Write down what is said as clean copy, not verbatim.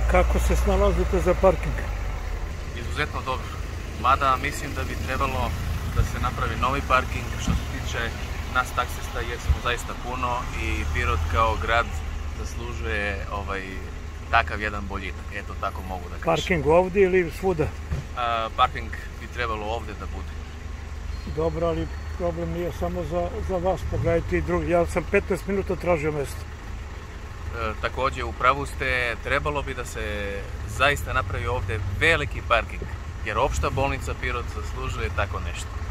Kako se snalazite za parking? Izuzetno dobro. Mada mislim da bi trebalo da se napravi novi parking što se tiče nas taksista jer smo zaista puno i Pirot kao grad zaslužuje takav jedan boljitak. Eto, tako mogu da kažem. Parking ovdje ili svuda? Parking bi trebalo ovdje da bude. Dobro, ali problem nije samo za vas, pogledajte i drugi. Ja sam 15 minuta tražio mjesto. Također, u pravu ste, trebalo bi da se zaista napravi ovdje veliki parking, jer opšta bolnica Pirot zaslužuje tako nešto.